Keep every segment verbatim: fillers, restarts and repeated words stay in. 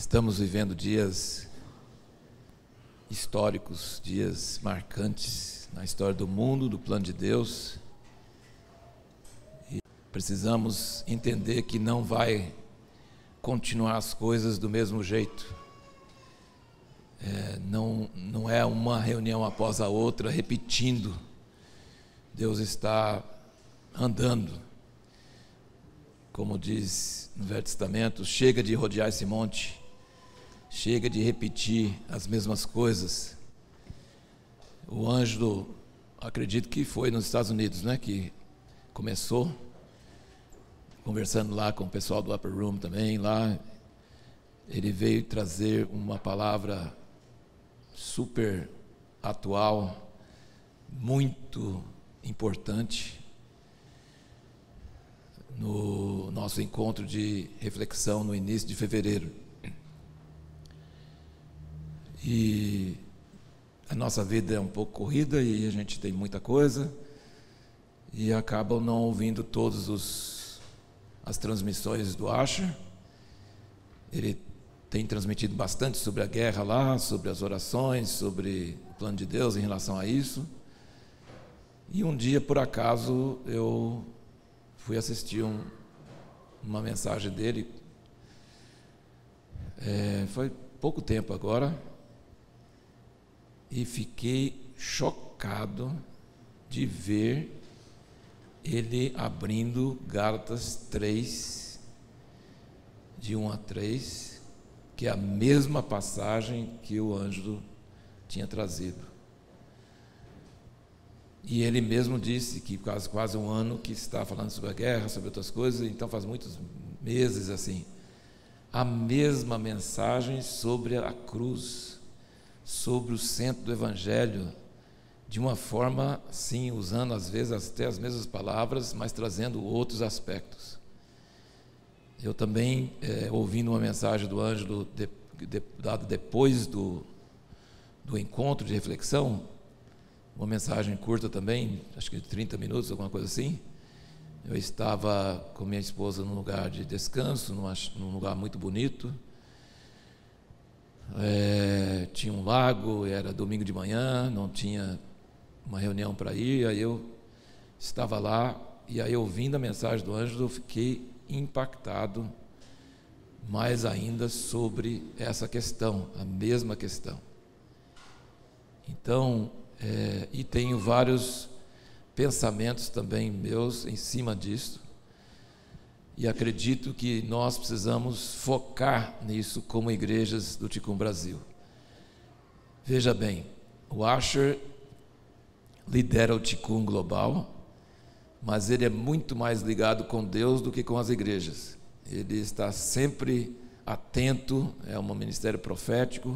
Estamos vivendo dias históricos, dias marcantes na história do mundo, do plano de Deus. E precisamos entender que não vai continuar as coisas do mesmo jeito. É, não, não é uma reunião após a outra, repetindo. Deus está andando. Como diz no Velho Testamento, chega de rodear esse monte, chega de repetir as mesmas coisas. O anjo, do, acredito que foi nos Estados Unidos, né, que começou, conversando lá com o pessoal do Upper Room também, lá, ele veio trazer uma palavra super atual, muito importante, no nosso encontro de reflexão no início de fevereiro. E a nossa vida é um pouco corrida e a gente tem muita coisa e acabam não ouvindo todas os, as transmissões do Asher. Ele tem transmitido bastante sobre a guerra lá, sobre as orações, sobre o plano de Deus em relação a isso. E um dia, por acaso, eu fui assistir um, uma mensagem dele, é, foi pouco tempo agora, e fiquei chocado de ver ele abrindo Gálatas três, de um a três, que é a mesma passagem que o anjo tinha trazido. E ele mesmo disse que quase, quase um ano que está falando sobre a guerra, sobre outras coisas, então faz muitos meses assim. A mesma mensagem sobre a cruz, sobre o centro do Evangelho, de uma forma, sim, usando às vezes até as mesmas palavras, mas trazendo outros aspectos. Eu também, é, ouvindo uma mensagem do anjo do, de, de, dado depois do, do encontro de reflexão, uma mensagem curta também, acho que de trinta minutos, alguma coisa assim. Eu estava com minha esposa num lugar de descanso, numa, num lugar muito bonito. É, tinha um lago, era domingo de manhã, não tinha uma reunião para ir, aí eu estava lá, e aí ouvindo a mensagem do anjo, eu fiquei impactado mais ainda sobre essa questão, a mesma questão. Então, É, e tenho vários pensamentos também meus em cima disso, e acredito que nós precisamos focar nisso como igrejas do Ticum Brasil. Veja bem, o Asher lidera o Ticum global, mas ele é muito mais ligado com Deus do que com as igrejas. Ele está sempre atento, é um ministério profético.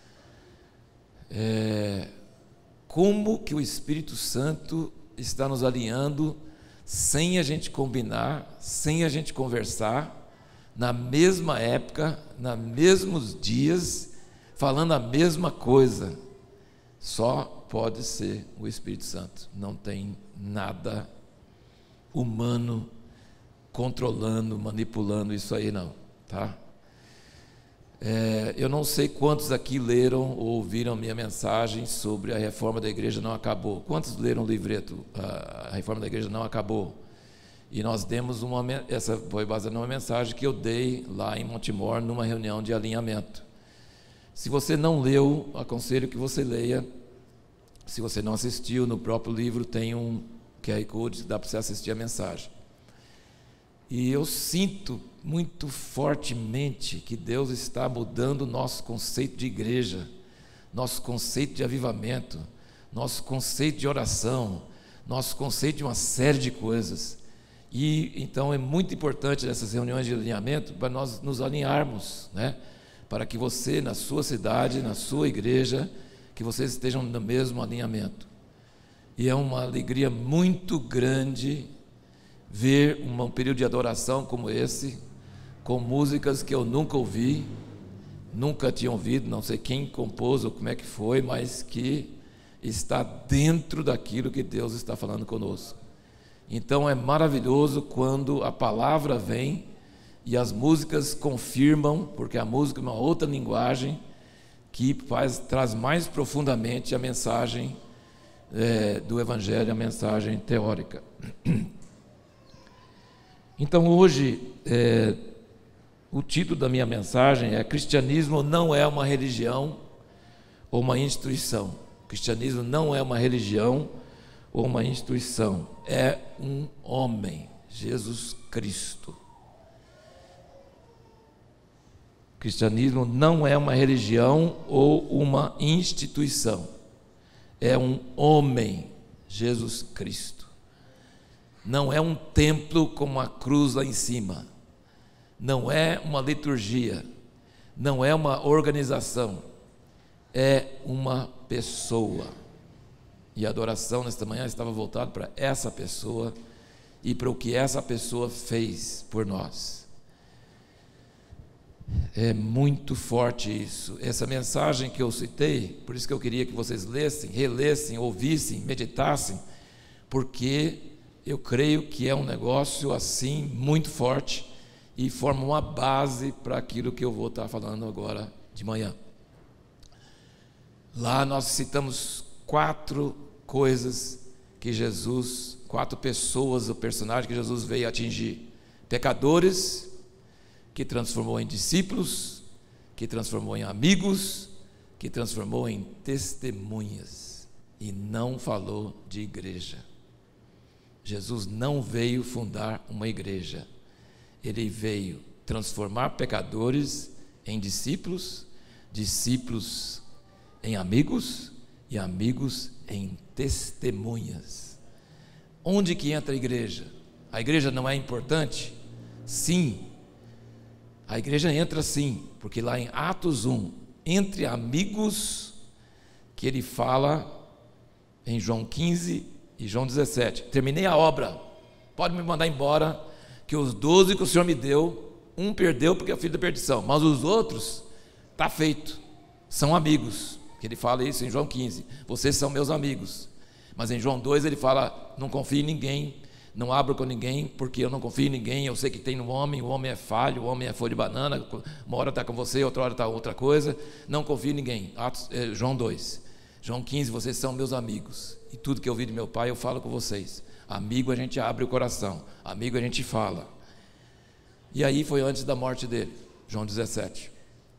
É... Como que o Espírito Santo está nos alinhando sem a gente combinar, sem a gente conversar, na mesma época, nos mesmos dias, falando a mesma coisa. Só pode ser o Espírito Santo. Não tem nada humano controlando, manipulando isso aí não, tá? É, eu não sei quantos aqui leram ou ouviram minha mensagem sobre a reforma da igreja não acabou. Quantos leram o livreto? A reforma da igreja não acabou. E nós demos uma, essa foi baseada numa mensagem que eu dei lá em Montemor, numa reunião de alinhamento. Se você não leu, aconselho que você leia. Se você não assistiu, no próprio livro tem um Q R Code que dá para você assistir a mensagem. E eu sinto muito fortemente que Deus está mudando o nosso conceito de igreja, nosso conceito de avivamento, nosso conceito de oração, nosso conceito de uma série de coisas. E então é muito importante nessas reuniões de alinhamento para nós nos alinharmos, né? Para que você, na sua cidade, na sua igreja, que vocês estejam no mesmo alinhamento. E é uma alegria muito grande ver um período de adoração como esse, com músicas que eu nunca ouvi, nunca tinha ouvido, não sei quem compôs ou como é que foi, mas que está dentro daquilo que Deus está falando conosco. Então é maravilhoso quando a palavra vem e as músicas confirmam, porque a música é uma outra linguagem que faz, traz mais profundamente a mensagem é, do Evangelho, a mensagem teórica. Então hoje, é, o título da minha mensagem é: Cristianismo não é uma religião ou uma instituição. O cristianismo não é uma religião ou uma instituição, é um homem, Jesus Cristo. O cristianismo não é uma religião ou uma instituição, é um homem, Jesus Cristo. Não é um templo com uma cruz lá em cima, não é uma liturgia, não é uma organização, é uma pessoa. E a adoração nesta manhã estava voltada para essa pessoa e para o que essa pessoa fez por nós. É muito forte isso. Essa mensagem que eu citei, por isso que eu queria que vocês lessem, relessem, ouvissem, meditassem, porque eu creio que é um negócio assim muito forte e forma uma base para aquilo que eu vou estar falando agora de manhã. Lá nós citamos quatro coisas que Jesus, quatro pessoas, o personagem que Jesus veio atingir: pecadores, que transformou em discípulos, que transformou em amigos, que transformou em testemunhas, e não falou de igreja. Jesus não veio fundar uma igreja, ele veio transformar pecadores em discípulos, discípulos em amigos e amigos em testemunhas. Onde que entra a igreja? A igreja não é importante? Sim, a igreja entra sim, porque lá em Atos um, entre amigos, que ele fala em João quinze e João dezessete, terminei a obra, pode me mandar embora, que os doze que o Senhor me deu, um perdeu porque é o filho da perdição, mas os outros, está feito, são amigos, que ele fala isso em João quinze, vocês são meus amigos. Mas em João dois ele fala: não confie em ninguém, não abra com ninguém, porque eu não confio em ninguém, eu sei que tem no homem, o homem é falho, o homem é folha de banana, uma hora está com você, outra hora está outra coisa, não confie em ninguém. Atos, eh, João dois, João quinze, vocês são meus amigos, e tudo que eu ouvi de meu pai eu falo com vocês. Amigo a gente abre o coração, amigo a gente fala. E aí foi antes da morte dele, João dezessete.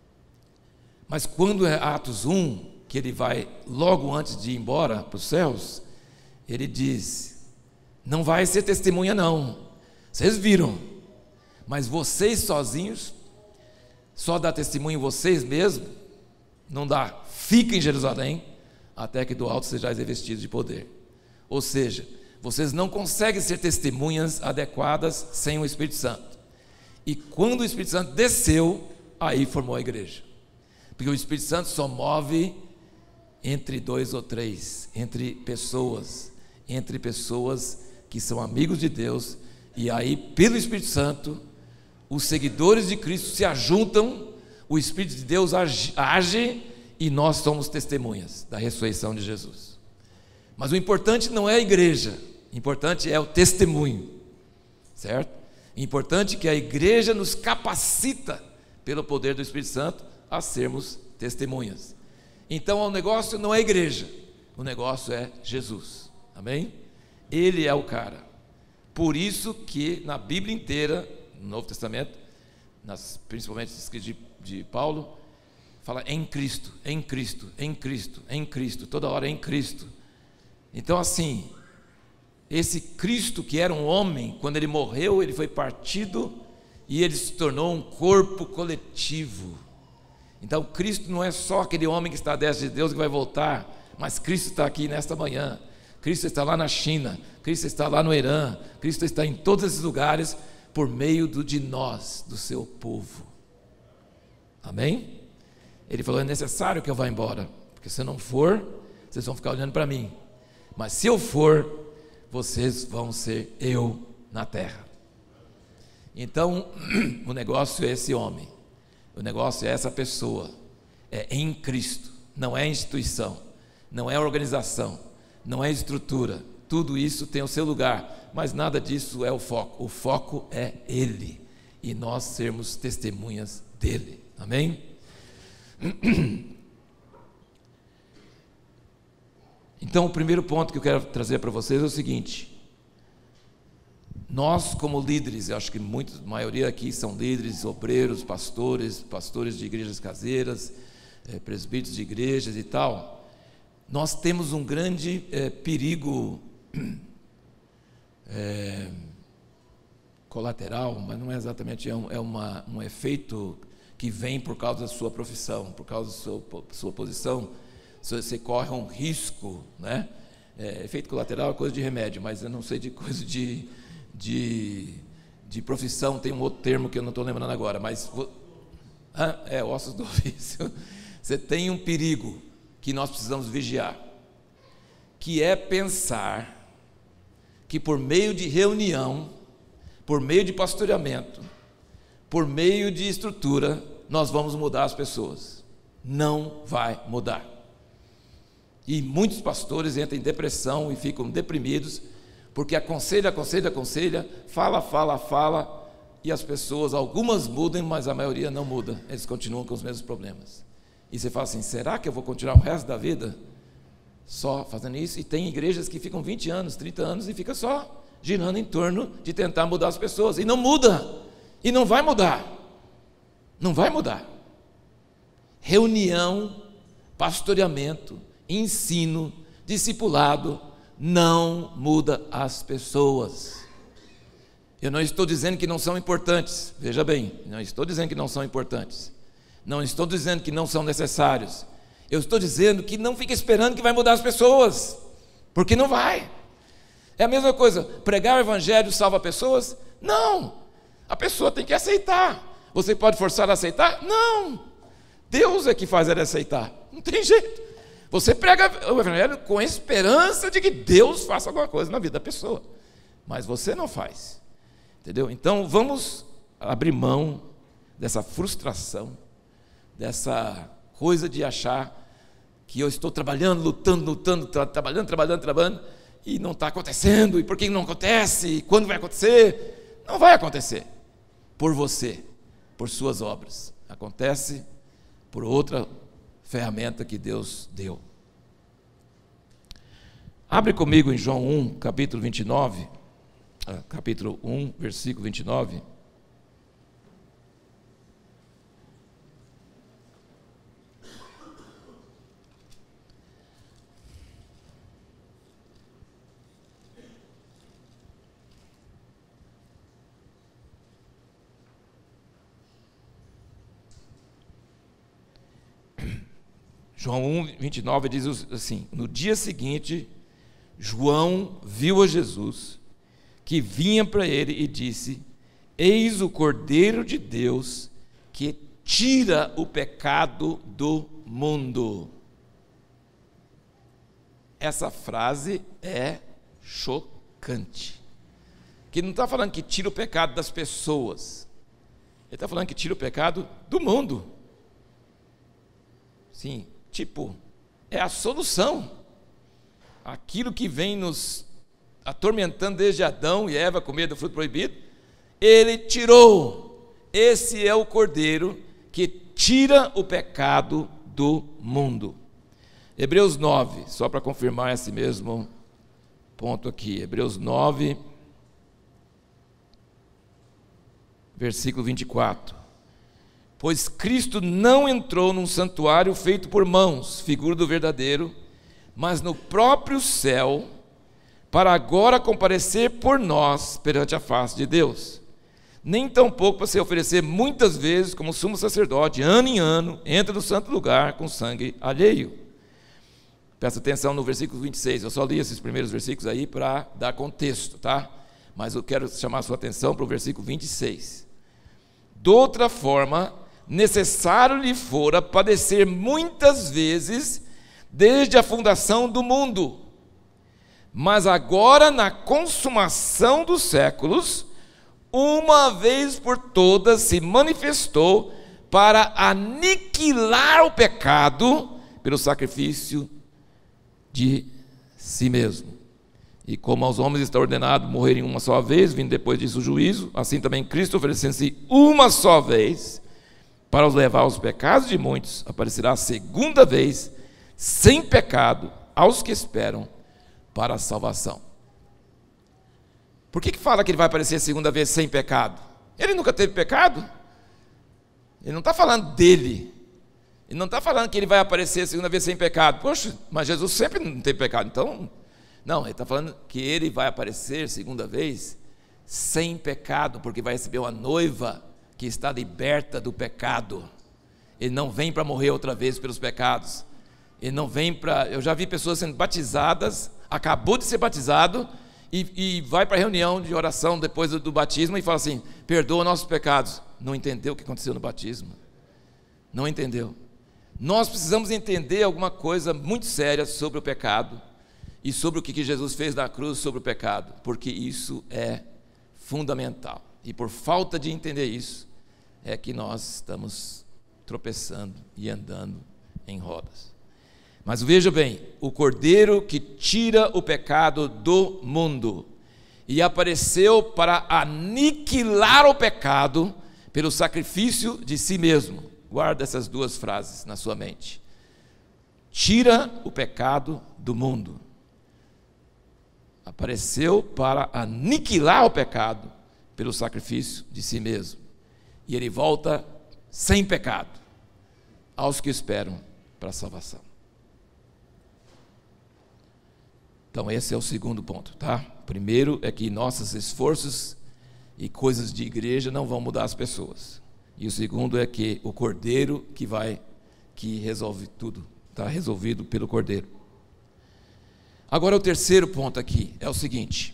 Mas quando é Atos um, que ele vai logo antes de ir embora para os céus, ele diz: não vai ser testemunha não, vocês viram, mas vocês sozinhos, só dá testemunho vocês mesmos, não dá, fica em Jerusalém, até que do alto sejais revestidos de poder. Ou seja, vocês não conseguem ser testemunhas adequadas sem o Espírito Santo. E quando o Espírito Santo desceu, aí formou a igreja, porque o Espírito Santo só move entre dois ou três, entre pessoas, entre pessoas que são amigos de Deus, e aí pelo Espírito Santo, os seguidores de Cristo se ajuntam, o Espírito de Deus age, age e nós somos testemunhas da ressurreição de Jesus. Mas o importante não é a igreja, o importante é o testemunho, certo? O importante é que a igreja nos capacita, pelo poder do Espírito Santo, a sermos testemunhas. Então o negócio não é a igreja, o negócio é Jesus, amém? Ele é o cara. Por isso que na Bíblia inteira, no Novo Testamento, nas, principalmente escritos de, de Paulo, fala em Cristo, em Cristo, em Cristo, em Cristo, toda hora em Cristo. Então assim, esse Cristo que era um homem, quando ele morreu, ele foi partido e ele se tornou um corpo coletivo. Então Cristo não é só aquele homem que está à destra de Deus que vai voltar, mas Cristo está aqui nesta manhã, Cristo está lá na China, Cristo está lá no Irã, Cristo está em todos esses lugares por meio do, de nós, do seu povo, amém? Ele falou: é necessário que eu vá embora, porque se eu não for, vocês vão ficar olhando para mim, mas se eu for, vocês vão ser eu na terra. Então o negócio é esse homem, o negócio é essa pessoa, é em Cristo, não é instituição, não é organização, não é estrutura, tudo isso tem o seu lugar, mas nada disso é o foco, o foco é Ele, e nós sermos testemunhas dele. Amém? Então, o primeiro ponto que eu quero trazer para vocês é o seguinte: nós, como líderes, eu acho que muitos, a maioria aqui são líderes, obreiros, pastores, pastores de igrejas caseiras, é, presbíteros de igrejas e tal, nós temos um grande é, perigo é, colateral, mas não é exatamente, é, um, é uma, um efeito que vem por causa da sua profissão, por causa da sua, sua posição. Você corre um risco, né? É, efeito colateral é coisa de remédio, mas eu não sei de coisa de, de, de profissão, tem um outro termo que eu não estou lembrando agora, mas ah, é ossos do ofício. Você tem um perigo que nós precisamos vigiar, que é pensar que por meio de reunião, por meio de pastoreamento, por meio de estrutura, nós vamos mudar as pessoas. Não vai mudar. E muitos pastores entram em depressão e ficam deprimidos, porque aconselha, aconselha, aconselha, fala, fala, fala, e as pessoas, algumas mudam, mas a maioria não muda, eles continuam com os mesmos problemas. E você fala assim, será que eu vou continuar o resto da vida só fazendo isso? E tem igrejas que ficam vinte anos, trinta anos, e fica só girando em torno de tentar mudar as pessoas, e não muda, e não vai mudar, não vai mudar. Reunião, pastoreamento, ensino, discipulado, não muda as pessoas. Eu não estou dizendo que não são importantes, veja bem, não estou dizendo que não são importantes, não estou dizendo que não são necessários, eu estou dizendo que não fica esperando que vai mudar as pessoas, porque não vai. É a mesma coisa, pregar o evangelho salva pessoas? Não, a pessoa tem que aceitar. Você pode forçar a aceitar? Não, Deus é que faz ela aceitar, não tem jeito. Você prega o evangelho com a esperança de que Deus faça alguma coisa na vida da pessoa, mas você não faz, entendeu? Então vamos abrir mão dessa frustração, dessa coisa de achar que eu estou trabalhando, lutando, lutando, tra trabalhando, trabalhando, trabalhando, e não está acontecendo, e por que não acontece, e quando vai acontecer? Não vai acontecer por você, por suas obras, acontece por outra ferramenta que Deus deu. Abre comigo em João um, capítulo vinte e nove, capítulo um, versículo vinte e nove. João um, vinte e nove diz assim: no dia seguinte, João viu a Jesus, que vinha para ele e disse: eis o Cordeiro de Deus, que tira o pecado do mundo. Essa frase é chocante, que não está falando que tira o pecado das pessoas, ele está falando que tira o pecado do mundo. Sim, tipo, é a solução. Aquilo que vem nos atormentando desde Adão e Eva com medo do fruto proibido, ele tirou. Esse é o Cordeiro que tira o pecado do mundo. Hebreus nove, só para confirmar esse mesmo ponto aqui. Hebreus nove, versículo vinte e quatro. Pois Cristo não entrou num santuário feito por mãos, figura do verdadeiro, mas no próprio céu, para agora comparecer por nós perante a face de Deus. Nem tampouco para se oferecer muitas vezes como sumo sacerdote, ano em ano, entra no santo lugar com sangue alheio. Presta atenção no versículo vinte e seis, eu só li esses primeiros versículos aí para dar contexto, tá? Mas eu quero chamar a sua atenção para o versículo vinte e seis. De outra forma, necessário lhe fora padecer muitas vezes desde a fundação do mundo, mas agora na consumação dos séculos, uma vez por todas se manifestou para aniquilar o pecado pelo sacrifício de si mesmo. E como aos homens está ordenado morrerem uma só vez, vindo depois disso o juízo, assim também Cristo, oferecendo-se uma só vez para os levar aos pecados de muitos, aparecerá a segunda vez, sem pecado, aos que esperam para a salvação. Por que que fala que ele vai aparecer a segunda vez sem pecado? Ele nunca teve pecado? Ele não está falando dele. Ele não está falando que ele vai aparecer a segunda vez sem pecado. Poxa, mas Jesus sempre não teve pecado. Então, não, ele está falando que ele vai aparecer segunda vez sem pecado, porque vai receber uma noiva que está liberta do pecado. Ele não vem para morrer outra vez pelos pecados. Ele não vem para... Eu já vi pessoas sendo batizadas, acabou de ser batizado, e, e vai para a reunião de oração depois do, do batismo e fala assim: perdoa nossos pecados. Não entendeu o que aconteceu no batismo. Não entendeu. Nós precisamos entender alguma coisa muito séria sobre o pecado e sobre o que Jesus fez na cruz sobre o pecado, porque isso é fundamental. E por falta de entender isso, é que nós estamos tropeçando e andando em rodas. Mas veja bem, o Cordeiro que tira o pecado do mundo e apareceu para aniquilar o pecado pelo sacrifício de si mesmo. Guarda essas duas frases na sua mente. Tira o pecado do mundo. Apareceu para aniquilar o pecado pelo sacrifício de si mesmo. E ele volta sem pecado aos que esperam para a salvação. Então esse é o segundo ponto, tá? Primeiro é que nossos esforços e coisas de igreja não vão mudar as pessoas. E o segundo é que o Cordeiro que vai, que resolve tudo, está resolvido pelo Cordeiro. Agora o terceiro ponto aqui é o seguinte: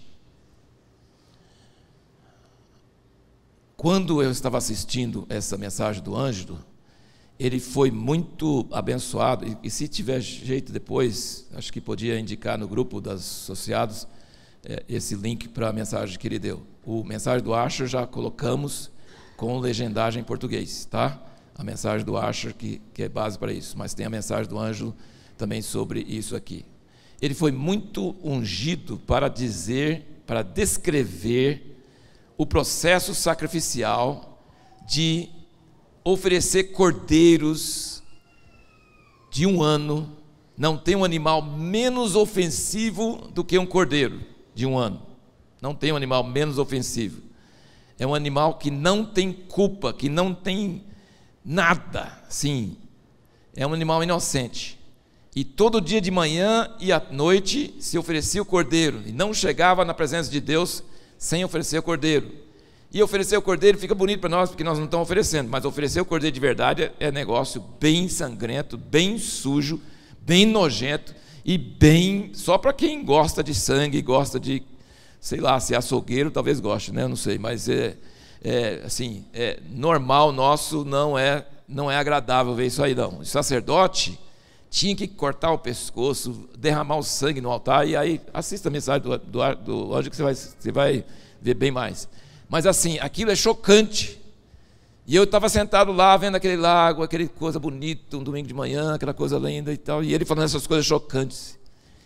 quando eu estava assistindo essa mensagem do Ângelo, ele foi muito abençoado, e, e se tiver jeito depois, acho que podia indicar no grupo dos associados é, esse link para a mensagem que ele deu. O mensagem do Asher já colocamos com legendagem em português, tá? A mensagem do Asher que, que é base para isso, mas tem a mensagem do Ângelo também sobre isso aqui. Ele foi muito ungido para dizer, para descrever o processo sacrificial de oferecer cordeiros de um ano. Não tem um animal menos ofensivo do que um cordeiro de um ano. Não tem um animal menos ofensivo. É um animal que não tem culpa, que não tem nada, sim. É um animal inocente. E todo dia de manhã e à noite se oferecia o cordeiro, e não chegava na presença de Deus sem oferecer o cordeiro. E oferecer o cordeiro fica bonito para nós, porque nós não estamos oferecendo, mas oferecer o cordeiro de verdade é negócio bem sangrento, bem sujo, bem nojento, e bem, só para quem gosta de sangue, gosta de, sei lá, se é açougueiro, talvez goste, né? Eu não sei, mas é, é assim, é normal nosso, não é, não é agradável ver isso aí não. O sacerdote tinha que cortar o pescoço, derramar o sangue no altar, e aí assista a mensagem do, do, do anjo que você vai, você vai ver bem mais. Mas assim, aquilo é chocante. E eu estava sentado lá, vendo aquele lago, aquela coisa bonita, um domingo de manhã, aquela coisa linda e tal, e ele falando essas coisas chocantes.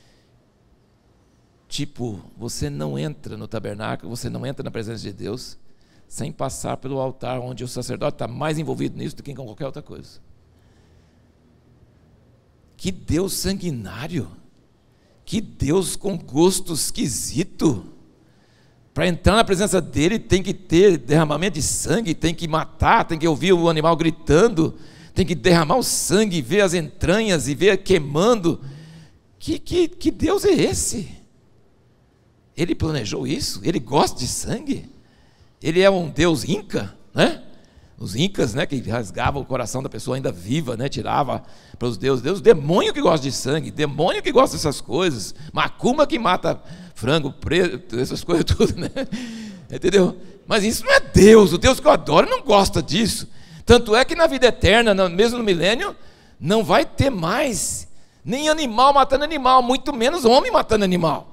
Tipo, você não entra no tabernáculo, você não entra na presença de Deus, sem passar pelo altar, onde o sacerdote está mais envolvido nisso do que com qualquer outra coisa. Que Deus sanguinário, que Deus com gosto esquisito. Para entrar na presença dele tem que ter derramamento de sangue, tem que matar, tem que ouvir o animal gritando, tem que derramar o sangue, ver as entranhas e ver queimando. Que, que, que Deus é esse? Ele planejou isso? Ele gosta de sangue? Ele é um Deus inca, né? Os incas, né, que rasgavam o coração da pessoa ainda viva, né, tirava para os deuses. Deus, demônio que gosta de sangue, demônio que gosta dessas coisas, macumba que mata frango preto, essas coisas tudo, né? Entendeu? Mas isso não é Deus. O Deus que eu adoro não gosta disso. Tanto é que na vida eterna, mesmo no milênio, não vai ter mais nem animal matando animal, muito menos homem matando animal.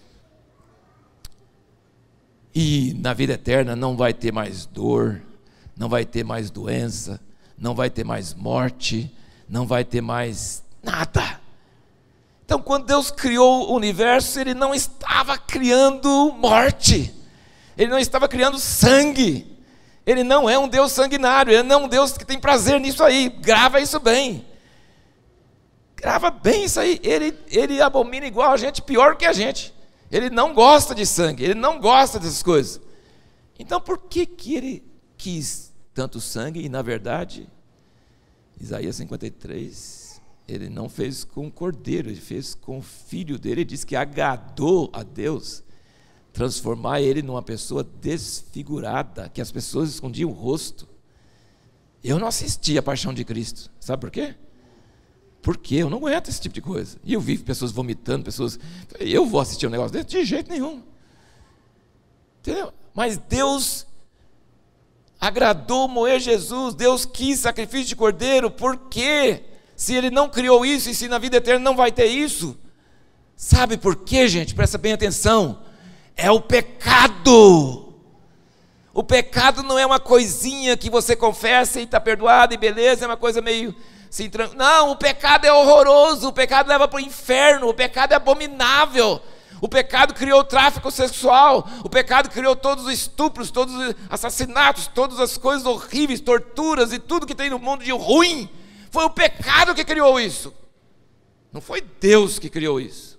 E na vida eterna não vai ter mais dor, não vai ter mais doença, não vai ter mais morte, não vai ter mais nada. Então, quando Deus criou o universo, Ele não estava criando morte, Ele não estava criando sangue, Ele não é um Deus sanguinário, Ele não é um Deus que tem prazer nisso aí. Grava isso bem, grava bem isso aí. Ele, ele abomina igual a gente, pior que a gente. Ele não gosta de sangue, Ele não gosta dessas coisas. Então, por que que Ele quis tanto sangue? E na verdade, Isaías cinquenta e três, Ele não fez com o cordeiro, Ele fez com o filho dele. Ele diz que agradou a Deus transformar ele numa pessoa desfigurada, que as pessoas escondiam o rosto. Eu não assisti a Paixão de Cristo, sabe por quê? Porque eu não aguento esse tipo de coisa. E eu vi pessoas vomitando, pessoas... Eu vou assistir um negócio desse? De jeito nenhum. Entendeu? Mas Deus agradou moer Jesus, Deus quis sacrifício de cordeiro. Por quê? Se Ele não criou isso, e se na vida eterna não vai ter isso. Sabe por quê, gente? Presta bem atenção. É o pecado. O pecado não é uma coisinha que você confessa e está perdoado e beleza, é uma coisa meio... Assim, não, o pecado é horroroso, o pecado leva para o inferno, o pecado é abominável. O pecado criou o tráfico sexual, o pecado criou todos os estupros, todos os assassinatos, todas as coisas horríveis, torturas e tudo que tem no mundo de ruim. Foi o pecado que criou isso, não foi Deus que criou isso.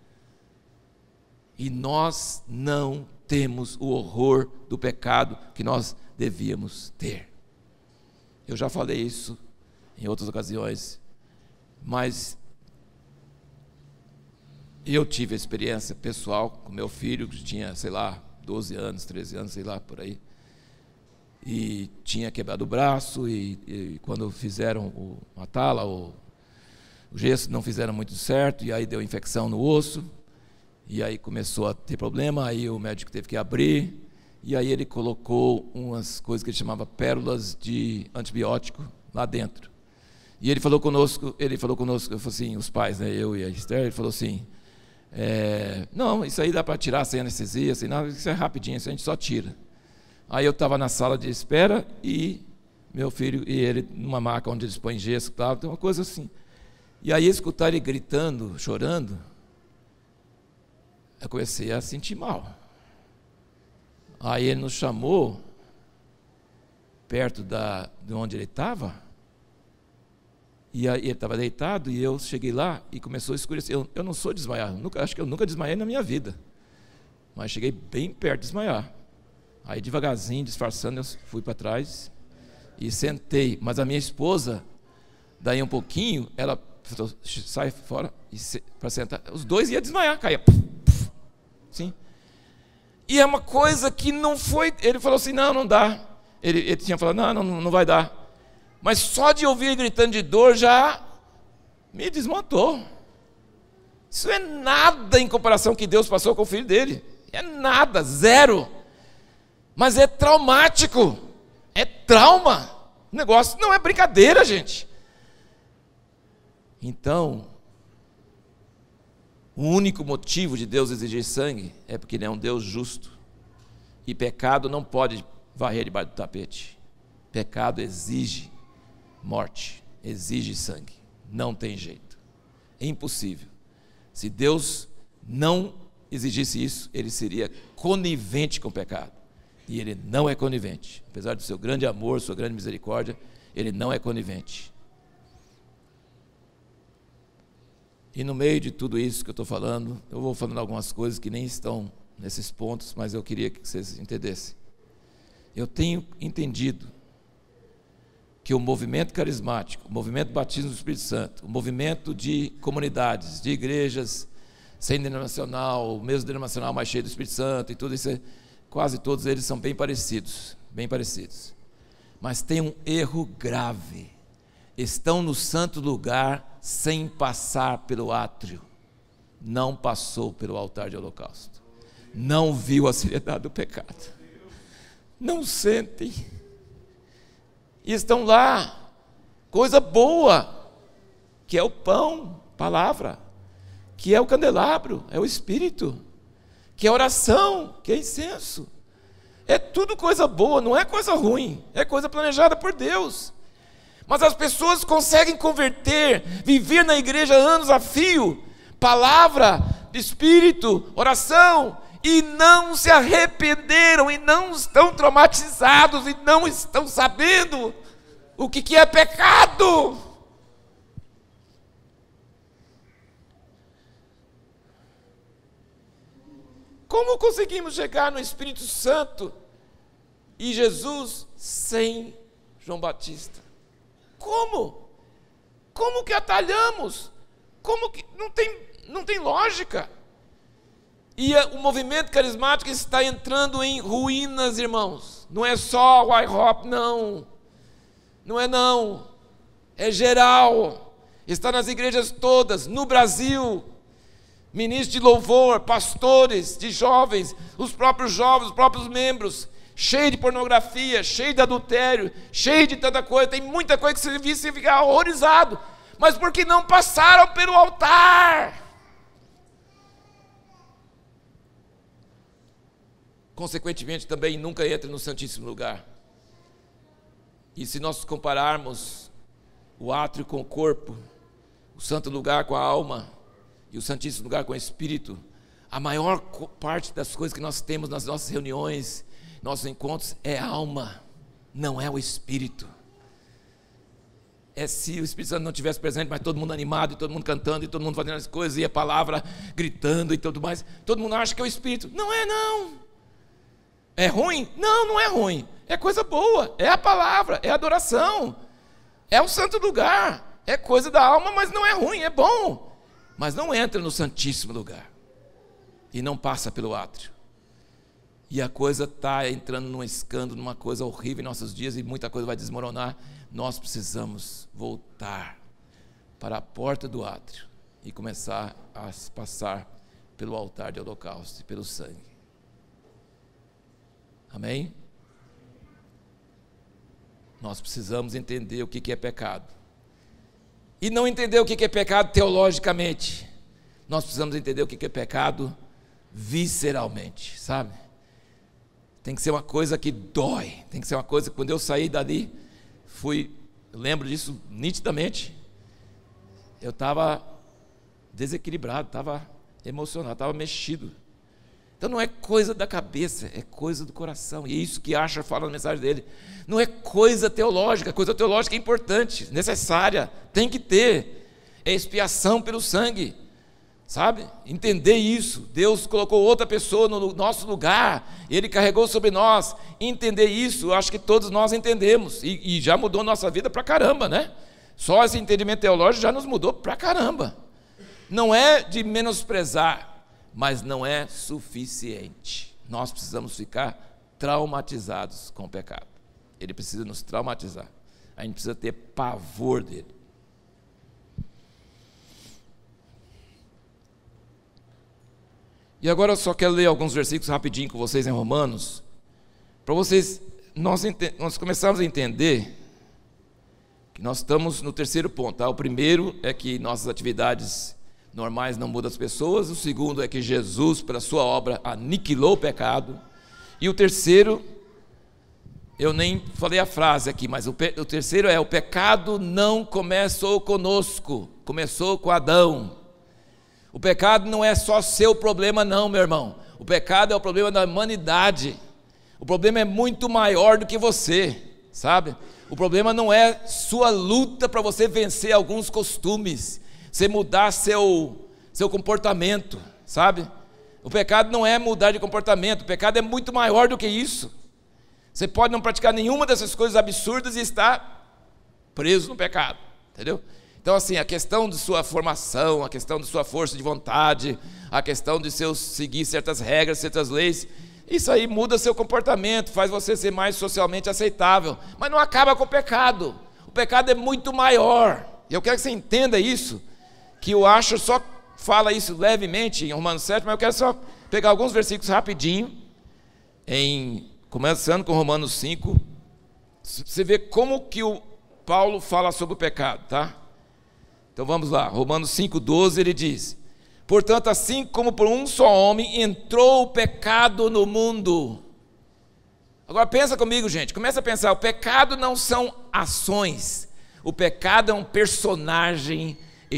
E nós não temos o horror do pecado que nós devíamos ter. Eu já falei isso em outras ocasiões, mas eu tive a experiência pessoal com meu filho, que tinha, sei lá, doze anos, treze anos, sei lá, por aí, e tinha quebrado o braço, e, e quando fizeram o, a tala, o, o gesso, não fizeram muito certo, e aí deu infecção no osso, e aí começou a ter problema, aí o médico teve que abrir, e aí ele colocou umas coisas que ele chamava pérolas de antibiótico lá dentro. E ele falou conosco, ele falou conosco, eu falei assim, os pais, né, eu e a Esther, ele falou assim, é, não, isso aí dá para tirar sem anestesia, sem nada, isso é rapidinho, isso a gente só tira. Aí eu estava na sala de espera e meu filho e ele numa maca onde eles põem gesso, tal, tem uma coisa assim. E aí escutar ele gritando, chorando, eu comecei a sentir mal. Aí ele nos chamou perto da, de onde ele estava. E aí ele estava deitado e eu cheguei lá e começou a escurecer. Eu, eu não sou desmaiar, nunca, acho que eu nunca desmaiei na minha vida. Mas cheguei bem perto de desmaiar. Aí devagarzinho, disfarçando, eu fui para trás e sentei. Mas a minha esposa, daí um pouquinho, ela falou, sai fora se, para sentar. Os dois iam desmaiar, caía. Sim. E é uma coisa que não foi... Ele falou assim, não, não dá. Ele, ele tinha falado, não, não, não vai dar. Mas só de ouvir ele gritando de dor já me desmontou. Isso é nada em comparação com o que Deus passou com o filho dele. É nada, zero. Mas é traumático. É trauma. O negócio não é brincadeira, gente. Então, o único motivo de Deus exigir sangue é porque Ele é um Deus justo. E pecado não pode varrer debaixo do tapete. Pecado exige morte, exige sangue, não tem jeito, é impossível. Se Deus não exigisse isso, Ele seria conivente com o pecado, e Ele não é conivente, apesar do seu grande amor, sua grande misericórdia, Ele não é conivente. E no meio de tudo isso que eu estou falando, eu vou falando algumas coisas que nem estão nesses pontos, mas eu queria que vocês entendessem. Eu tenho entendido que o movimento carismático, o movimento batismo do Espírito Santo, o movimento de comunidades, de igrejas sem denominacional, o mesmo denominacional mais cheio do Espírito Santo e tudo isso, quase todos eles são bem parecidos, bem parecidos. Mas tem um erro grave. Estão no santo lugar sem passar pelo átrio. Não passou pelo altar de holocausto. Não viu a seriedade do pecado. Não sentem. E estão lá, coisa boa, que é o pão, palavra, que é o candelabro, é o Espírito, que é oração, que é incenso. É tudo coisa boa, não é coisa ruim, é coisa planejada por Deus. Mas as pessoas conseguem converter, viver na igreja anos a fio, palavra de espírito, oração, e não se arrependeram, e não estão traumatizados, e não estão sabendo o que, que é pecado. Como conseguimos chegar no Espírito Santo e Jesus sem João Batista? Como? Como que atalhamos? Como que não tem, não tem lógica? E o movimento carismático está entrando em ruínas, irmãos. Não é só o IHOP, não. Não é não. É geral. Está nas igrejas todas, no Brasil. Ministros de louvor, pastores de jovens, os próprios jovens, os próprios membros, cheio de pornografia, cheio de adultério, cheio de tanta coisa. Tem muita coisa que você vê e você fica horrorizado. Mas porque não passaram pelo altar? Consequentemente, também nunca entra no Santíssimo Lugar. E se nós compararmos o átrio com o corpo, o santo lugar com a alma e o Santíssimo Lugar com o Espírito, a maior parte das coisas que nós temos nas nossas reuniões, nossos encontros, é a alma, não é o Espírito. É se o Espírito Santo não estivesse presente, mas todo mundo animado, e todo mundo cantando, e todo mundo fazendo as coisas, e a palavra gritando e tudo mais, todo mundo acha que é o Espírito. Não é não. É ruim? Não, não é ruim. É coisa boa, é a palavra, é a adoração, é o santo lugar, é coisa da alma, mas não é ruim, é bom. Mas não entra no Santíssimo Lugar e não passa pelo átrio. E a coisa está entrando num escândalo, numa coisa horrível em nossos dias, e muita coisa vai desmoronar. Nós precisamos voltar para a porta do átrio e começar a passar pelo altar de holocausto e pelo sangue. Amém? Nós precisamos entender o que é pecado. E não entender o que é pecado teologicamente. Nós precisamos entender o que é pecado visceralmente, sabe? Tem que ser uma coisa que dói. Tem que ser uma coisa que quando eu saí dali, fui, eu lembro disso nitidamente. Eu estava desequilibrado, estava emocionado, estava mexido. Então não é coisa da cabeça, é coisa do coração. E é isso que Asher fala na mensagem dele. Não é coisa teológica, coisa teológica é importante, necessária, tem que ter. É expiação pelo sangue, sabe? Entender isso. Deus colocou outra pessoa no nosso lugar, Ele carregou sobre nós. Entender isso, eu acho que todos nós entendemos. E, e já mudou nossa vida pra caramba, né? Só esse entendimento teológico já nos mudou pra caramba. Não é de menosprezar, mas não é suficiente. Nós precisamos ficar traumatizados com o pecado. Ele precisa nos traumatizar. A gente precisa ter pavor dele. E agora eu só quero ler alguns versículos rapidinho com vocês em Romanos, para vocês, nós, nós começarmos a entender que nós estamos no terceiro ponto, tá? O primeiro é que nossas atividades normais não mudam as pessoas. O segundo é que Jesus, pela sua obra, aniquilou o pecado. E o terceiro, eu nem falei a frase aqui, mas o, o terceiro é: o pecado não começou conosco, começou com Adão. O pecado não é só seu problema não, meu irmão. O pecado é o problema da humanidade. O problema é muito maior do que você, sabe? O problema não é sua luta para você vencer alguns costumes, você mudar seu, seu comportamento, sabe? O pecado não é mudar de comportamento, o pecado é muito maior do que isso. Você pode não praticar nenhuma dessas coisas absurdas e estar preso no pecado, entendeu? Então assim, a questão de sua formação, a questão de sua força de vontade, a questão de seu seguir certas regras, certas leis, isso aí muda seu comportamento, faz você ser mais socialmente aceitável, mas não acaba com o pecado. O pecado é muito maior, e eu quero que você entenda isso, que o Asher só fala isso levemente em Romanos sete, mas eu quero só pegar alguns versículos rapidinho, em, começando com Romanos cinco, você vê como que o Paulo fala sobre o pecado, tá? Então vamos lá, Romanos cinco, doze, ele diz: portanto, assim como por um só homem entrou o pecado no mundo. Agora pensa comigo, gente, começa a pensar, o pecado não são ações, o pecado é um personagem escolhido.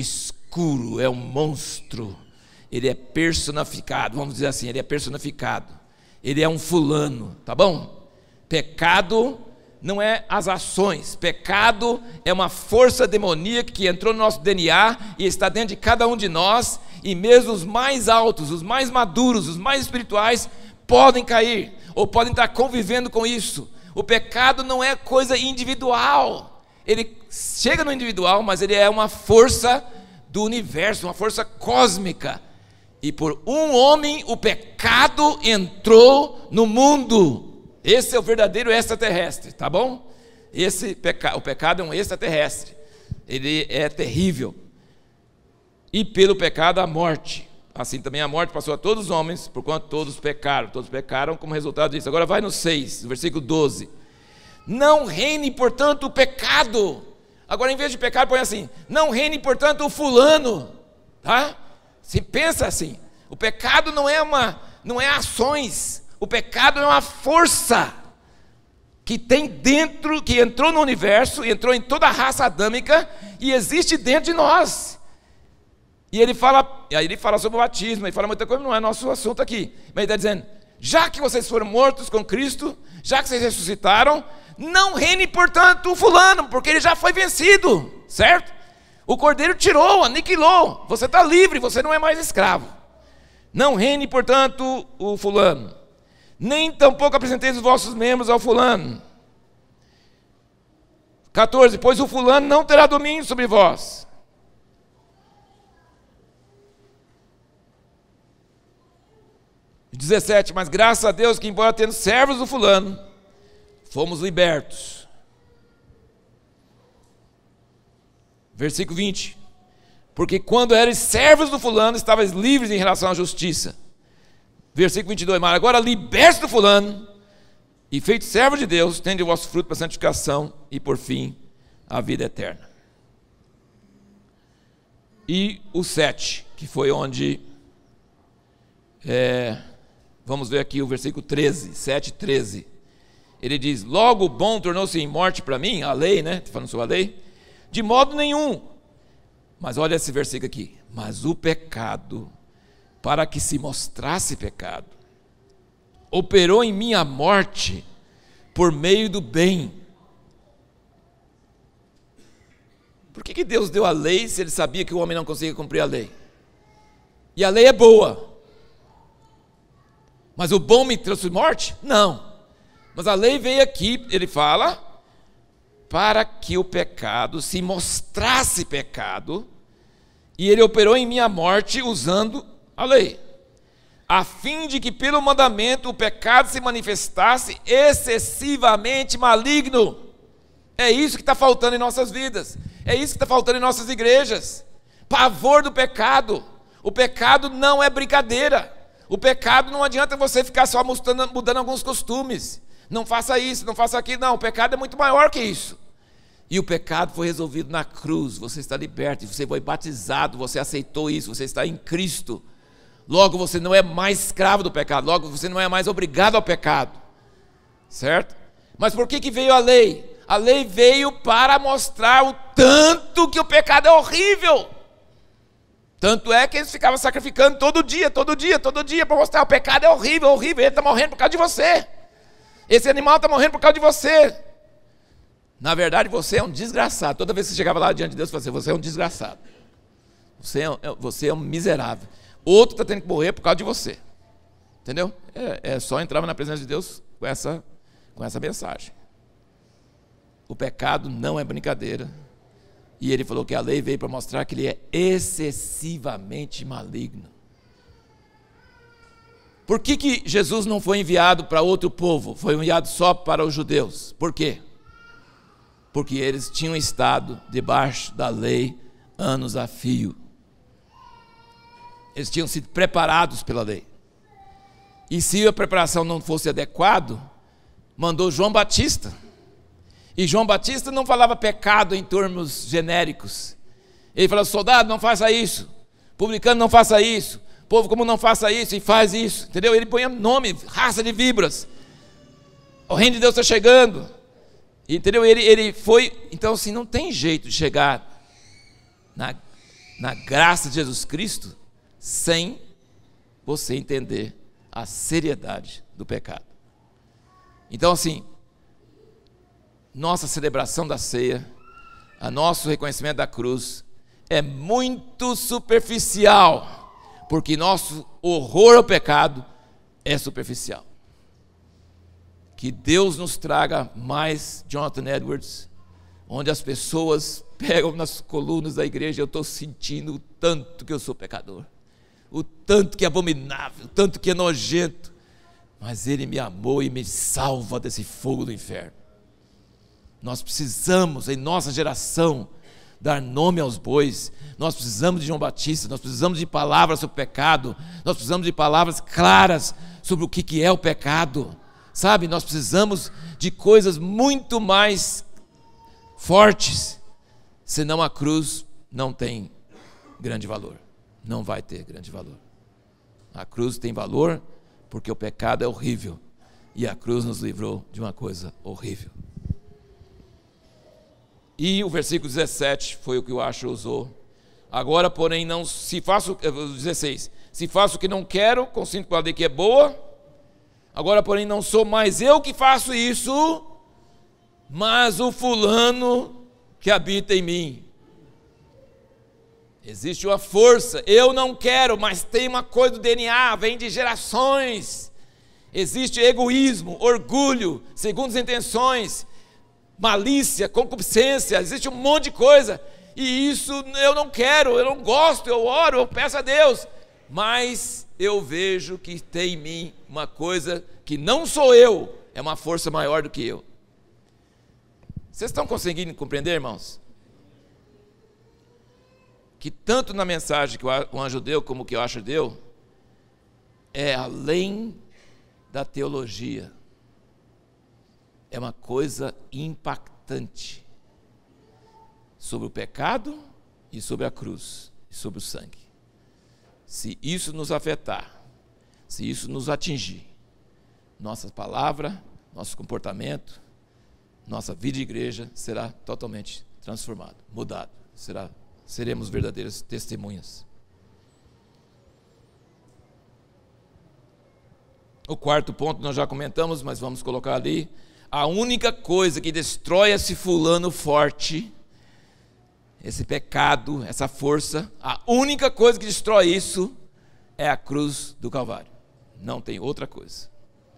escuro, é um monstro. Ele é personificado, vamos dizer assim, ele é personificado. Ele é um fulano, tá bom? Pecado não é as ações, pecado é uma força demoníaca que entrou no nosso D N A e está dentro de cada um de nós, e mesmo os mais altos, os mais maduros, os mais espirituais podem cair, ou podem estar convivendo com isso. O pecado não é coisa individual, ele chega no individual, mas ele é uma força do universo, uma força cósmica, e por um homem o pecado entrou no mundo. Esse é o verdadeiro extraterrestre, tá bom? Esse peca... O pecado é um extraterrestre, ele é terrível. E pelo pecado a morte, assim também a morte passou a todos os homens, porquanto todos pecaram, todos pecaram como resultado disso. Agora vai no seis, no versículo doze. Não reine, portanto, o pecado. Agora, em vez de pecado, põe assim: não reine, portanto, o fulano, tá? Se pensa assim, o pecado não é uma, não é ações, o pecado é uma força que tem dentro, que entrou no universo, entrou em toda a raça adâmica e existe dentro de nós. E ele fala, aí ele fala sobre o batismo, ele fala muita coisa, não é nosso assunto aqui, mas ele está dizendo: já que vocês foram mortos com Cristo, já que vocês ressuscitaram, não reine, portanto, o fulano, porque ele já foi vencido, certo? O cordeiro tirou, aniquilou, você está livre, você não é mais escravo. Não reine, portanto, o fulano, nem tampouco apresenteis os vossos membros ao fulano. quatorze, pois o fulano não terá domínio sobre vós. dezessete, mas graças a Deus que, embora tendo servos do fulano, fomos libertos. Versículo vinte, porque quando eres servos do fulano, estavas livres em relação à justiça. Versículo vinte e dois, mas agora libertos do fulano, e feito servo de Deus, tende o vosso fruto para a santificação, e por fim, a vida eterna. E o sete, que foi onde, é, vamos ver aqui o versículo treze, sete, treze, ele diz: logo o bom tornou-se em morte para mim, a lei, né, falando sobre a lei, de modo nenhum. Mas olha esse versículo aqui: mas o pecado, para que se mostrasse pecado, operou em mim a morte por meio do bem. Por que que Deus deu a lei se ele sabia que o homem não conseguia cumprir a lei? E a lei é boa, mas o bom me trouxe morte? Não. Mas a lei veio aqui, ele fala, para que o pecado se mostrasse pecado, e ele operou em mim a morte usando a lei, a fim de que pelo mandamento o pecado se manifestasse excessivamente maligno. É isso que está faltando em nossas vidas, é isso que está faltando em nossas igrejas, pavor do pecado. O pecado não é brincadeira, o pecado não adianta você ficar só mudando, mudando alguns costumes, não faça isso, não faça aquilo, não, o pecado é muito maior que isso. E o pecado foi resolvido na cruz, você está liberto, você foi batizado, você aceitou isso, você está em Cristo. Logo você não é mais escravo do pecado, logo você não é mais obrigado ao pecado, certo? Mas por que que veio a lei? A lei veio para mostrar o tanto que o pecado é horrível. Tanto é que eles ficavam sacrificando todo dia, todo dia, todo dia, para mostrar: o pecado é horrível, horrível, ele está morrendo por causa de você, esse animal está morrendo por causa de você. Na verdade você é um desgraçado. Toda vez que você chegava lá diante de Deus, você falava: você é um desgraçado, você é, você é um miserável, outro está tendo que morrer por causa de você, entendeu? É, é só entrar na presença de Deus com essa, com essa mensagem. O pecado não é brincadeira, e ele falou que a lei veio para mostrar que ele é excessivamente maligno. Por que que Jesus não foi enviado para outro povo, foi enviado só para os judeus? Por quê? Porque eles tinham estado debaixo da lei anos a fio, eles tinham sido preparados pela lei, e se a preparação não fosse adequada, mandou João Batista. E João Batista não falava pecado em termos genéricos, ele falava: soldado, não faça isso, publicano, não faça isso, povo comum, não faça isso, e faz isso, entendeu? Ele põe nome, raça de víboras, o reino de Deus está chegando, entendeu? Ele, ele foi, então assim, não tem jeito de chegar na, na graça de Jesus Cristo, sem você entender a seriedade do pecado. Então, assim, nossa celebração da ceia, a nosso reconhecimento da cruz, é muito superficial, porque nosso horror ao pecado é superficial. Que Deus nos traga mais Jonathan Edwards, onde as pessoas pegam nas colunas da igreja, eu estou sentindo o tanto que eu sou pecador, o tanto que é abominável, o tanto que é nojento, mas Ele me amou e me salva desse fogo do inferno. Nós precisamos, em nossa geração, dar nome aos bois. Nós precisamos de João Batista, nós precisamos de palavras sobre o pecado, nós precisamos de palavras claras sobre o que é o pecado, sabe? Nós precisamos de coisas muito mais fortes, senão a cruz não tem grande valor, não vai ter grande valor. A cruz tem valor porque o pecado é horrível, e a cruz nos livrou de uma coisa horrível. E o versículo dezessete foi o que o Asher usou. Agora, porém, não se faço, dezesseis, se faço o que não quero, consinto com a lei que é boa. Agora, porém, não sou mais eu que faço isso, mas o fulano que habita em mim. Existe uma força, eu não quero, mas tem uma coisa do D N A, vem de gerações. Existe egoísmo, orgulho, segundas intenções, malícia, concupiscência, existe um monte de coisa, e isso eu não quero, eu não gosto, eu oro, eu peço a Deus, mas eu vejo que tem em mim uma coisa que não sou eu, é uma força maior do que eu. Vocês estão conseguindo compreender, irmãos? Que tanto na mensagem que o anjo deu, como que o Asher deu, é além da teologia, é uma coisa impactante sobre o pecado e sobre a cruz e sobre o sangue. Se isso nos afetar, se isso nos atingir, nossa palavra, nosso comportamento, nossa vida de igreja será totalmente transformado, mudado, será, seremos verdadeiras testemunhas. O quarto ponto nós já comentamos, mas vamos colocar ali. A única coisa que destrói esse fulano forte, esse pecado, essa força, a única coisa que destrói isso é a cruz do Calvário. Não tem outra coisa.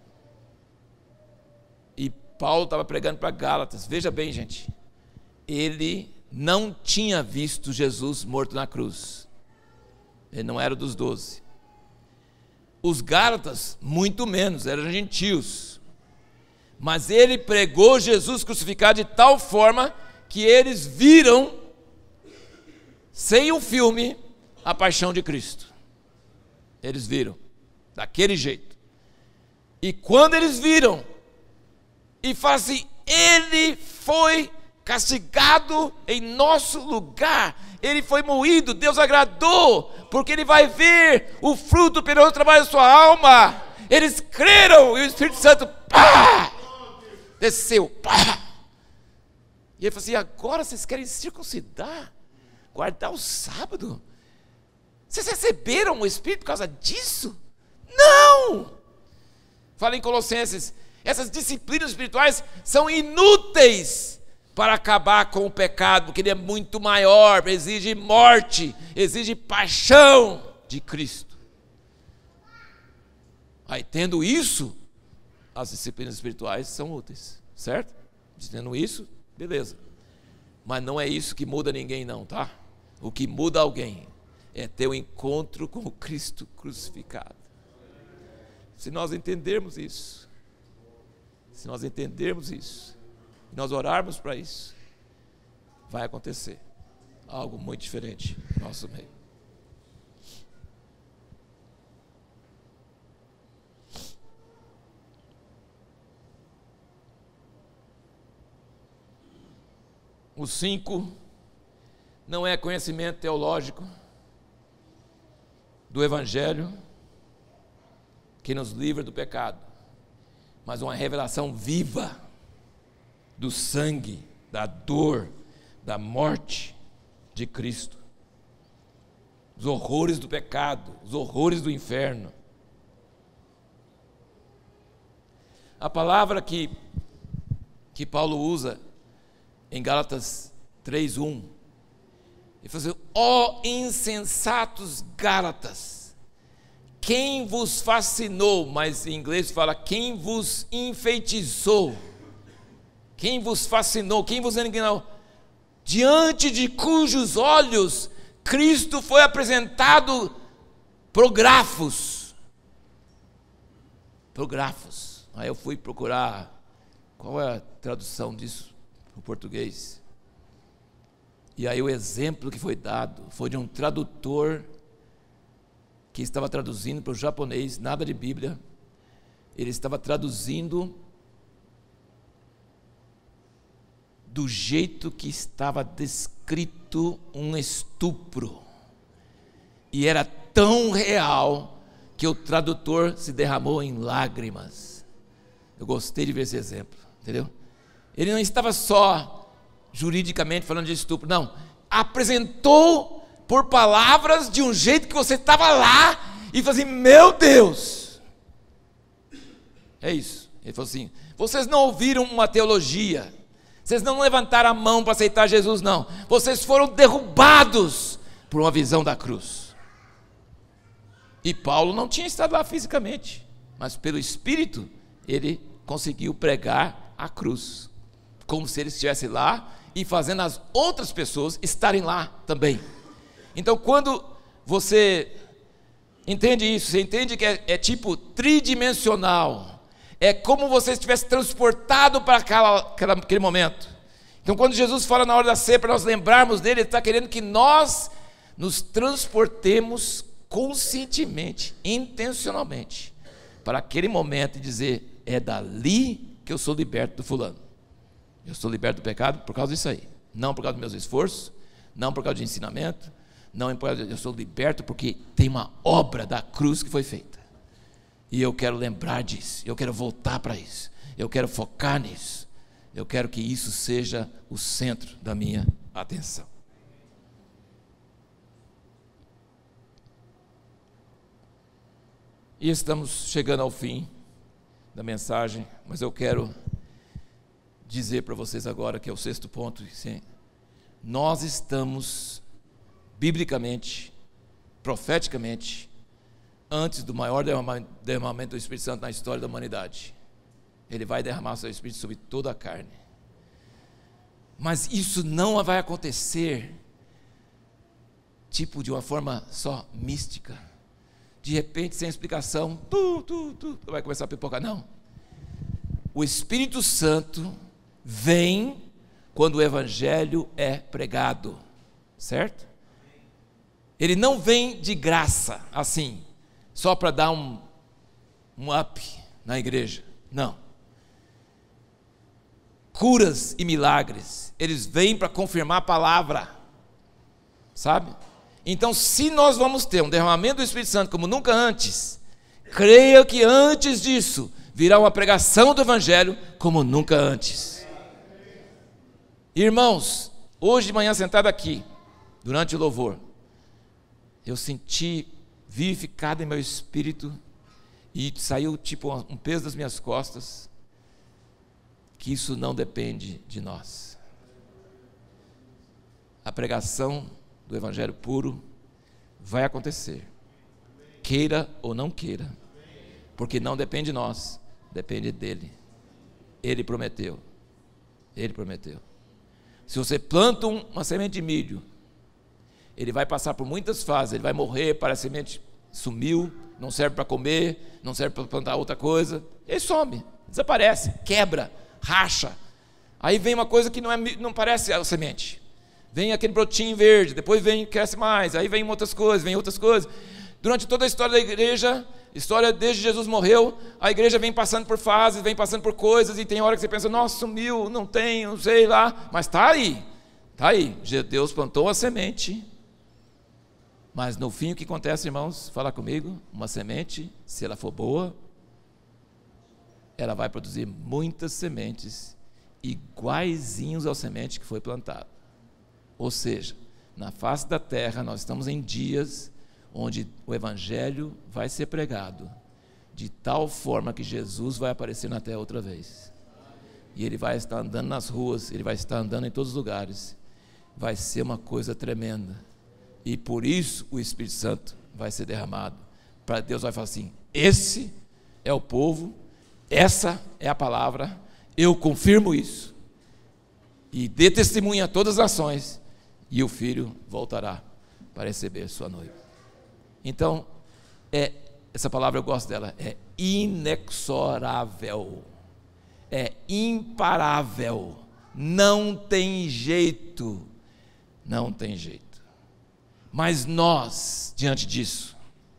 E Paulo estava pregando para Gálatas. Veja bem, gente, ele não tinha visto Jesus morto na cruz. Ele não era dos doze. Os Gálatas, muito menos, eram gentios. Mas ele pregou Jesus crucificado de tal forma que eles viram, sem o filme, a paixão de Cristo. Eles viram, daquele jeito. E quando eles viram, e falam assim, ele foi castigado em nosso lugar, ele foi moído, Deus agradou, porque ele vai ver o fruto pelo trabalho da sua alma. Eles creram, e o Espírito Santo, pá! Desceu, pá! E ele falou assim, agora vocês querem circuncidar, guardar o sábado? Vocês receberam o Espírito por causa disso? Não! Fala em Colossenses, essas disciplinas espirituais são inúteis para acabar com o pecado, porque ele é muito maior, exige morte, exige paixão de Cristo. Aí, tendo isso, as disciplinas espirituais são úteis, certo? Dizendo isso, beleza. Mas não é isso que muda ninguém não, tá? O que muda alguém é ter o um encontro com o Cristo crucificado. Se nós entendermos isso, se nós entendermos isso, e nós orarmos para isso, vai acontecer algo muito diferente no nosso meio. O cinco não é conhecimento teológico do Evangelho que nos livra do pecado, mas uma revelação viva do sangue, da dor, da morte de Cristo. os horrores do pecado, os horrores do inferno. A palavra que, que Paulo usa em Gálatas três, um, ele fala assim: ó insensatos Gálatas, quem vos fascinou, mas em inglês fala quem vos enfeitiçou, quem vos fascinou, quem vos enganou, diante de cujos olhos Cristo foi apresentado prografos, prografos. Aí eu fui procurar qual é a tradução disso para o português. E aí o exemplo que foi dado foi de um tradutor que estava traduzindo para o japonês, nada de Bíblia. Ele estava traduzindo do jeito que estava descrito um estupro. E era tão real que o tradutor se derramou em lágrimas. Eu gostei de ver esse exemplo, entendeu? Ele não estava só juridicamente falando de estupro, não. Apresentou por palavras de um jeito que você estava lá e falou assim: meu Deus! É isso. Ele falou assim: vocês não ouviram uma teologia, vocês não levantaram a mão para aceitar Jesus, não. Vocês foram derrubados por uma visão da cruz. E Paulo não tinha estado lá fisicamente, mas pelo Espírito ele conseguiu pregar a cruz, como se ele estivesse lá e fazendo as outras pessoas estarem lá também. Então, quando você entende isso, você entende que é, é tipo tridimensional, é como você estivesse transportado para aquela, aquela, aquele momento. Então, quando Jesus fala na hora da ceia, para nós lembrarmos dele, ele está querendo que nós nos transportemos conscientemente, intencionalmente, para aquele momento e dizer: é dali que eu sou liberto do fulano. Eu sou liberto do pecado por causa disso aí, não por causa dos meus esforços, não por causa de ensinamento, não por causa de, eu sou liberto porque tem uma obra da cruz que foi feita, e eu quero lembrar disso, eu quero voltar para isso, eu quero focar nisso, eu quero que isso seja o centro da minha atenção. E estamos chegando ao fim da mensagem, mas eu quero dizer para vocês agora, que é o sexto ponto, sim, nós estamos biblicamente, profeticamente, antes do maior derramamento do Espírito Santo na história da humanidade. Ele vai derramar o seu Espírito sobre toda a carne, mas isso não vai acontecer tipo de uma forma só mística, de repente, sem explicação, tu, tu, tu, vai começar a pipocar. Não. O Espírito Santo vem quando o Evangelho é pregado, certo? Ele não vem de graça, assim, só para dar um, um up na igreja. Não. Curas e milagres, eles vêm para confirmar a palavra, sabe? Então, se nós vamos ter um derramamento do Espírito Santo como nunca antes, creia que antes disso virá uma pregação do Evangelho como nunca antes. Irmãos, hoje de manhã sentado aqui, durante o louvor, eu senti vivificado em meu espírito e saiu tipo um peso das minhas costas, que isso não depende de nós. A pregação do Evangelho puro vai acontecer, queira ou não queira, porque não depende de nós, depende dele. Ele prometeu, ele prometeu. Se você planta uma semente de milho, ele vai passar por muitas fases, ele vai morrer, para a semente sumiu, não serve para comer, não serve para plantar outra coisa, ele some, desaparece, quebra, racha. Aí vem uma coisa que não, é, não parece a semente, vem aquele brotinho verde, depois vem, cresce mais, aí vem outras coisas, vem outras coisas. Durante toda a história da igreja, história desde Jesus morreu, a igreja vem passando por fases, vem passando por coisas, e tem hora que você pensa, nossa, sumiu, não tem, não sei lá, mas está aí, está aí, Deus plantou a semente, mas no fim o que acontece, irmãos, fala comigo, uma semente, se ela for boa, ela vai produzir muitas sementes, iguaizinhos ao semente que foi plantado. Ou seja, Na face da terra, nós estamos em dias onde o Evangelho vai ser pregado de tal forma que Jesus vai aparecer na terra outra vez. E Ele vai estar andando nas ruas, Ele vai estar andando em todos os lugares. Vai ser uma coisa tremenda. E por isso o Espírito Santo vai ser derramado. Para Deus vai falar assim: esse é o povo, essa é a palavra, eu confirmo isso. E dê testemunha a todas as nações, e o Filho voltará para receber sua noiva. Então, é, essa palavra eu gosto dela, é inexorável, é imparável, não tem jeito, não tem jeito. Mas nós, diante disso,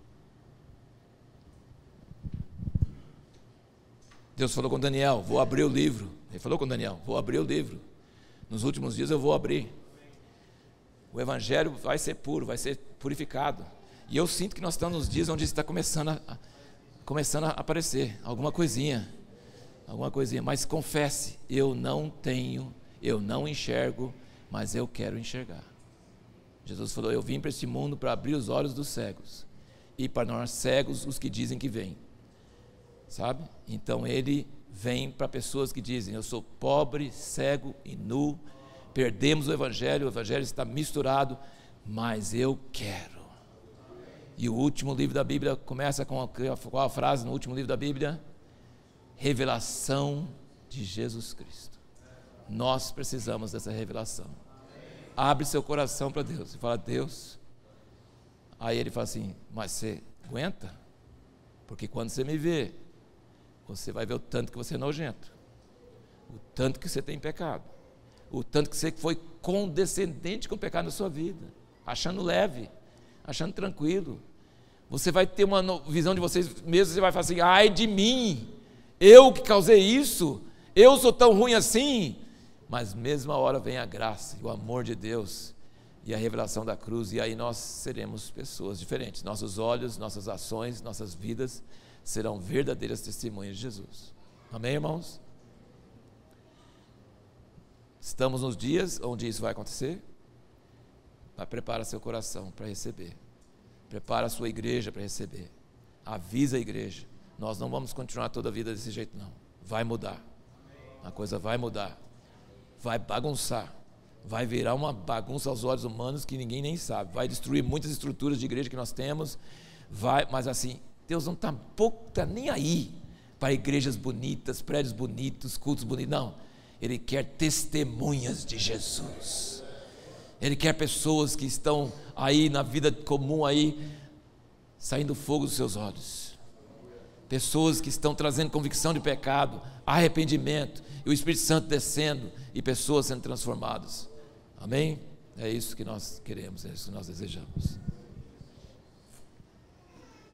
Deus falou com Daniel: vou abrir o livro. Ele falou com Daniel: vou abrir o livro. Nos últimos dias eu vou abrir. O Evangelho vai ser puro, vai ser purificado. E eu sinto que nós estamos nos dias onde está começando a, começando a aparecer alguma coisinha, alguma coisinha. Mas confesse: eu não tenho, eu não enxergo, mas eu quero enxergar. Jesus falou: eu vim para este mundo para abrir os olhos dos cegos e para nós cegos os que dizem que vêm. Sabe? Então Ele vem para pessoas que dizem: eu sou pobre, cego e nu, perdemos o Evangelho, o Evangelho está misturado, mas eu quero. E o último livro da Bíblia começa com qual a frase no último livro da Bíblia? Revelação de Jesus Cristo. Nós precisamos dessa revelação. Abre seu coração para Deus e fala: Deus. Aí Ele fala assim: mas você aguenta? Porque quando você me vê, você vai ver o tanto que você é nojento, o tanto que você tem pecado, o tanto que você foi condescendente com o pecado na sua vida, achando leve, achando tranquilo. Você vai ter uma visão de vocês mesmos, você vai falar assim: ai de mim, eu que causei isso, eu sou tão ruim assim. Mas mesma hora vem a graça, o amor de Deus e a revelação da cruz, e aí nós seremos pessoas diferentes. Nossos olhos, nossas ações, nossas vidas serão verdadeiras testemunhas de Jesus. Amém, irmãos? Estamos nos dias onde isso vai acontecer. Mas prepara seu coração para receber. Prepara a sua igreja para receber. Avisa a igreja: nós não vamos continuar toda a vida desse jeito não. Vai mudar. A coisa vai mudar. Vai bagunçar. Vai virar uma bagunça aos olhos humanos que ninguém nem sabe. Vai destruir muitas estruturas de igreja que nós temos. Vai, mas assim, Deus não está pouco, tá nem aí para igrejas bonitas, prédios bonitos, cultos bonitos. Não. Ele quer testemunhas de Jesus. Ele quer pessoas que estão aí na vida comum aí, saindo fogo dos seus olhos. Pessoas que estão trazendo convicção de pecado, arrependimento, e o Espírito Santo descendo, e pessoas sendo transformadas. Amém? É isso que nós queremos, é isso que nós desejamos.